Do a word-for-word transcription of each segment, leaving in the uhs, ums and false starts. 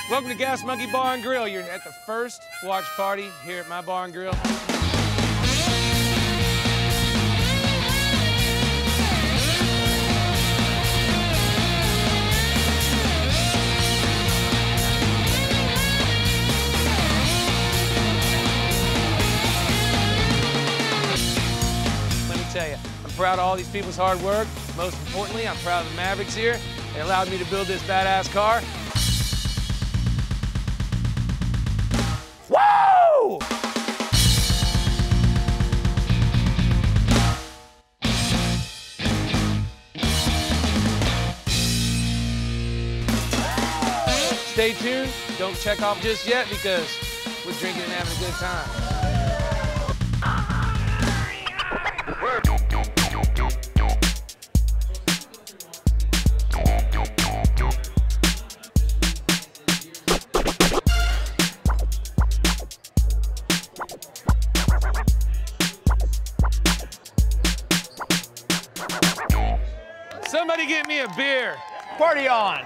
Welcome to Gas Monkey Bar and Grill. You're at the first watch party here at my bar and grill. Let me tell you, I'm proud of all these people's hard work. Most importantly, I'm proud of the Mavericks here. They allowed me to build this badass car. Woo! Stay tuned. Don't check off just yet because we're drinking and having a good time. Somebody get me a beer. Party on.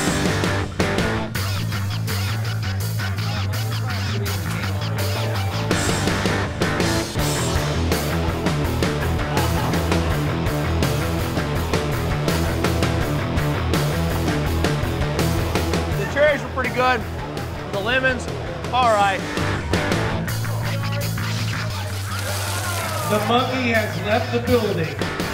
The cherries were pretty good. The lemons, all right. The monkey has left the building.